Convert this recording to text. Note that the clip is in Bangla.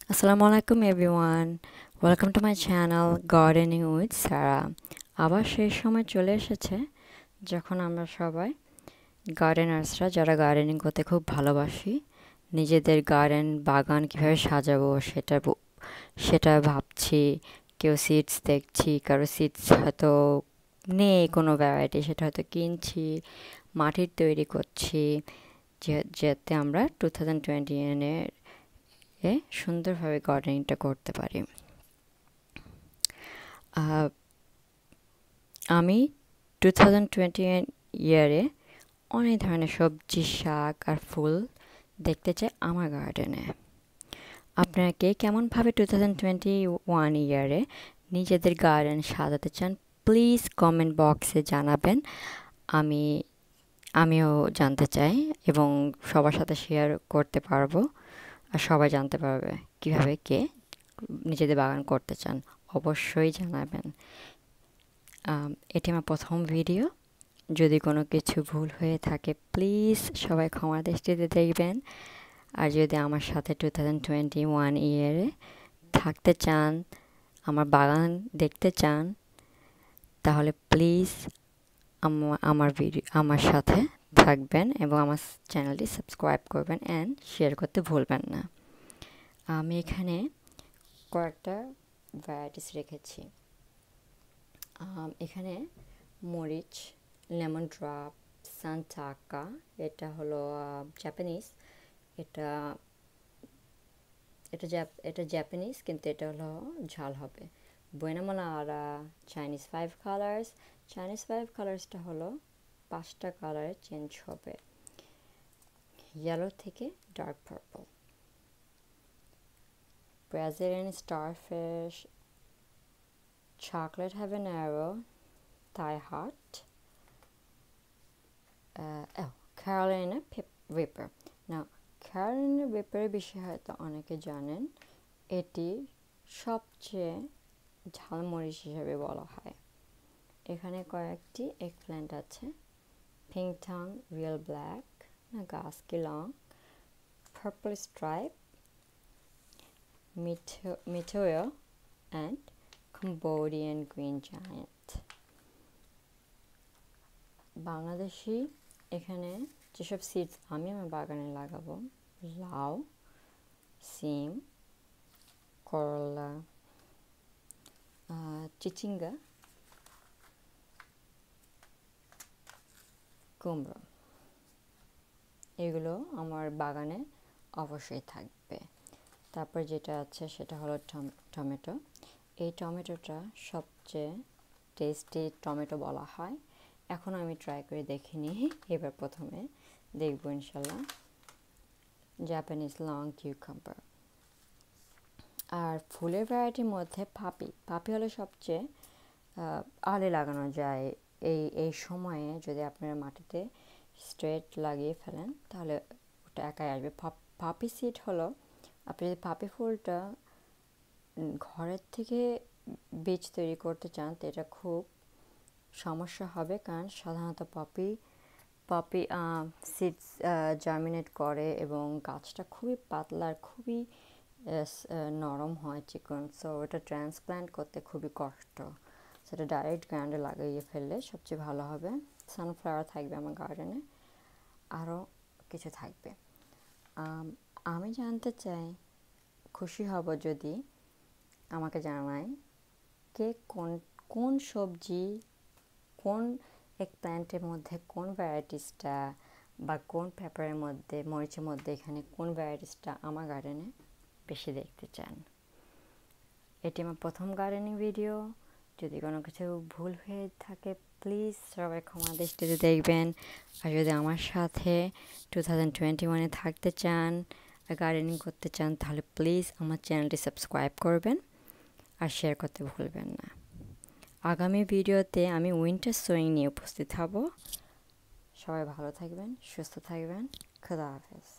Assalamualaikum everyone. Welcome to my channel Gardening with Zahra. আবার সেই সময় চলে এসেছে যখন আমরা সবাই গার্ডেনার্সরা যারা গার্ডেনিং করতে খুব ভালোবাসি নিজেদের গার্ডেন বাগান কিভাবে সাজাবো সেটা ভাবছি। কেউ সিডস দেখছি, কারো সিডস হয়তো নেই কোনো ভ্যারাইটি, সেটা হয়তো কিনছি, মাটির তৈরি করছি যাতে আমরা 2021 এ সুন্দরভাবে গার্ডেনিংটা করতে পারি। আমি 2021 ইয়ারে অনেক ধরনের সবজি, শাক আর ফুল দেখতে চাই আমার গার্ডেনে। আপনারা কে কেমনভাবে 2021 ইয়ারে নিজেদের গার্ডেন সাজাতে চান প্লিজ কমেন্ট বক্সে জানাবেন। আমিও জানতে চাই এবং সবার সাথে শেয়ার করতে পারবো, আর সবাই জানতে পারবে কিভাবে কে নিজেদের বাগান করতে চান। অবশ্যই জানাবেন। এটি আমার প্রথম ভিডিও, যদি কোনো কিছু ভুল হয়ে থাকে প্লিজ সবাই ক্ষমা দৃষ্টিতে দেখবেন। আর যদি আমার সাথে 2021 ইয়ারে থাকতে চান, আমার বাগান দেখতে চান, তাহলে প্লিজ আমার সাথে থাকবেন এবং আমার চ্যানেলটি সাবস্ক্রাইব করবেন অ্যান্ড শেয়ার করতে ভুলবেন না। আমি এখানে কয়েকটা ভ্যারাইটিস রেখেছি। এখানে মরিচ, লেমন ড্রপ, সান্টাকা, এটা হলো জাপানিজ, এটা জাপানিজ কিন্তু এটা হলো ঝাল হবে। বুয়েনা মালারা, চাইনিজ 5 কালার্স, চাইনিজ 5 কালার্সটা হলো 5টা কালারে চেঞ্জ হবে, ইয়েলো থেকে dark purple. Brazilian Starfish, Chocolate Habanero, Thai Heart, Carolina Reaper. Now, Carolina Reaper বিষয়ে হয়তো অনেকে জানেন, এটি সবচেয়ে ঝালমরিচ হিসেবে বলা হয়। এখানে কয়েকটি এগপ্ল্যান্ট আছে, pink tang, real black, Nagasaki long, purple stripe, Mitoyo and Cambodian green giant. Bangladeshi, এখানে যেসব সিডস আমি আমার বাগানে লাগাবো, লাউ, সিম, কorolla, cichinga, kumra, এগুলো আমার বাগানে অবশ্যই থাকবে। তারপর যেটা আছে সেটা হলো টমেটো। এই টমেটোটা সবচেয়ে টেস্টি টমেটো বলা হয়। এখন আমি ট্রাই করে দেখিনি, এবার প্রথমে দেখবো ইনশাল্লাহ। Japanese long cucumber. আর ফুলের ভ্যারাইটির মধ্যে পাপি হলো সবচেয়ে আলে লাগানো যায়। এই সময়ে যদি আপনারা মাটিতে স্ট্রেট লাগিয়ে ফেলেন তাহলে ওটা একাই আসবে। পাপি সিড হলো, আপনি যদি পাপি ফুলটা ঘরের থেকে বীজ তৈরি করতে চান তো এটা খুব সমস্যা হবে, কারণ সাধারণত পপি সিডস জার্মিনেট করে এবং গাছটা খুবই পাতলা আর খুবই নরম হয়, চিকন। সো ওটা ট্রান্সপ্ল্যান্ট করতে খুবই কষ্ট, সেটা ডাইরেক্ট গ্রাউন্ডে লাগিয়ে ফেললে সবচেয়ে ভালো হবে। সানফ্লাওয়ার থাকবে আমার গার্ডেনে, আরও কিছু থাকবে। আমি জানতে চাই, খুশি হব যদি আমাকে জানায় কে কোন সবজি, কোন এগপ্ল্যান্টের মধ্যে কোন ভ্যারাইটিসটা বা কোন পেপারের মধ্যে, মরিচের মধ্যে এখানে কোন ভ্যারাইটিসটা আমার গার্ডেনে বেশি দেখতে চান। এটি আমার প্রথম গার্ডেনিং ভিডিও, যদি কোনো কিছু ভুল হয়ে থাকে প্লিজ সবাই ক্ষমা দৃষ্টিতে দেখবেন। আর যদি আমার সাথে 2021 থাকতে চান আর গার্ডেনিং করতে চান তাহলে প্লিজ আমার চ্যানেলটি সাবস্ক্রাইব করবেন আর শেয়ার করতে ভুলবেন না। আগামী ভিডিওতে আমি উইন্টার সোয়িং নিয়ে উপস্থিত হব। সবাই ভালো থাকবেন, সুস্থ থাকবেন। খোদা হাফেজ।